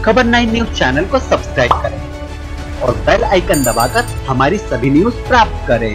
खबर 9 news channel को subscribe करें और बेल आइकन दबाकर हमारी सभी न्यूज प्राप्त करें।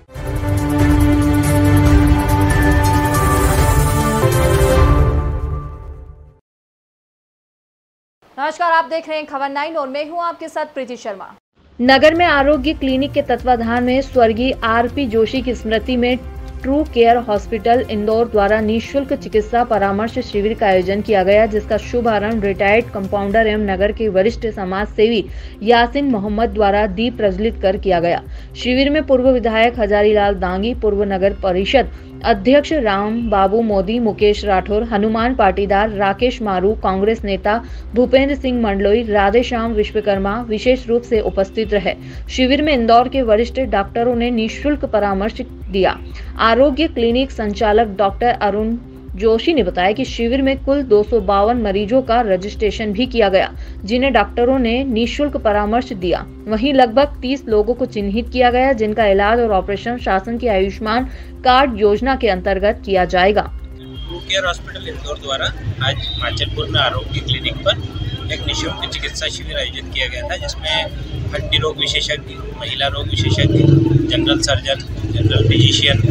नमस्कार, आप देख रहे हैं खबर 9 और मैं हूं आपके साथ प्रीति शर्मा। नगर में आरोग्य क्लिनिक के तत्वाधान में स्वर्गीय आरपी जोशी की स्मृति में ट्रू केयर हॉस्पिटल इंदौर द्वारा निःशुल्क चिकित्सा परामर्श शिविर का आयोजन किया गया, जिसका शुभारंभ रिटायर्ड कंपाउंडर एवं नगर के वरिष्ठ समाज सेवी यासिन मोहम्मद द्वारा दीप प्रज्वलित कर किया गया। शिविर में पूर्व विधायक हजारीलाल दांगी, पूर्व नगर परिषद अध्यक्ष राम बाबू मोदी, मुकेश राठौर, हनुमान पाटीदार, राकेश मारू, कांग्रेस नेता भूपेंद्र सिंह मंडलोई, राधेश्याम विश्वकर्मा विशेष रूप से उपस्थित रहे। शिविर में इंदौर के वरिष्ठ डॉक्टरों ने निःशुल्क परामर्श दिया। आरोग्य क्लिनिक संचालक डॉक्टर अरुण जोशी ने बताया कि शिविर में कुल 252 मरीजों का रजिस्ट्रेशन भी किया गया, जिन्हें डॉक्टरों ने निःशुल्क परामर्श दिया। वहीं लगभग 30 लोगों को चिन्हित किया गया, जिनका इलाज और ऑपरेशन शासन की आयुष्मान कार्ड योजना के अंतर्गत किया जाएगा। ट्रू केयर हॉस्पिटल इंदौर द्वारा आज माचलपुर में आरोग्य क्लिनिक पर एक निःशुल्क चिकित्सा शिविर आयोजित किया गया था, जिसमें हड्डी रोग विशेषज्ञ, महिला रोग विशेषज्ञ, जनरल सर्जन, जनरल फिजिशियन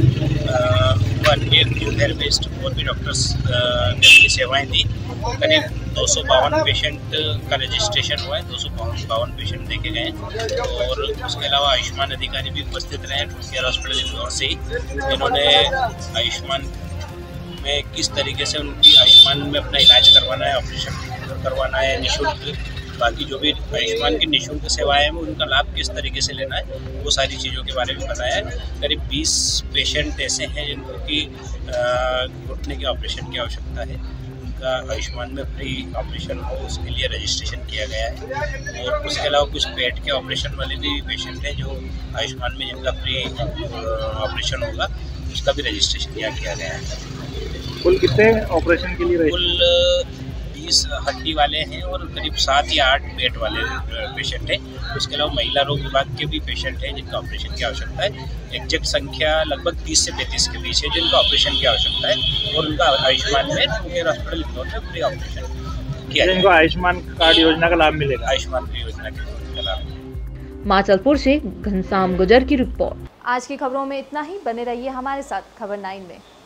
व अन्य फिजियोथेरेपिस्ट और भी डॉक्टर्स ने अपनी सेवाएं दी। करीब 252 पेशेंट का रजिस्ट्रेशन हुआ है, 252 पेशेंट देखे गए और उसके अलावा आयुष्मान अधिकारी भी उपस्थित रहे ट्रू केयर हॉस्पिटल इंदौर से ही, जिन्होंने आयुष्मान में किस तरीके से उनकी आयुष्मान में अपना इलाज करवाना है, ऑपरेशन करवाना है निःशुल्क, बाकी जो भी आयुष्मान की निःशुल्क सेवाएं हैं उनका लाभ किस तरीके से लेना है, वो सारी चीज़ों के बारे में बताया है। करीब 20 पेशेंट ऐसे हैं जिनको कि घुटने के ऑपरेशन की आवश्यकता है, उनका आयुष्मान में फ्री ऑपरेशन हो उसके लिए रजिस्ट्रेशन किया गया है। और उसके अलावा कुछ पेट के ऑपरेशन वाले भी पेशेंट हैं जो आयुष्मान में जिनका फ्री ऑपरेशन होगा, उसका भी रजिस्ट्रेशन यहाँ किया गया है। कुल कितने ऑपरेशन के लिए? कुल 20 हड्डी वाले हैं और करीब 7 या 8 पेट वाले पेशेंट हैं। उसके अलावा महिला रोग विभाग के भी पेशेंट हैं जिनका ऑपरेशन की आवश्यकता है। एग्जैक्ट संख्या लगभग 30 से 35 के बीच है जिनका ऑपरेशन की आवश्यकता है और उनका आयुष्मान में ट्रू केयर हॉस्पिटल इंदौर में फ्री ऑपरेशन किया जिनको आयुष्मान कार्ड योजना का लाभ मिलेगा। आयुष्मान की योजना का लाभ। माचलपुर से घनश्याम गुजर की रिपोर्ट। आज की खबरों में इतना ही। बने रहिए हमारे साथ खबर 9 में।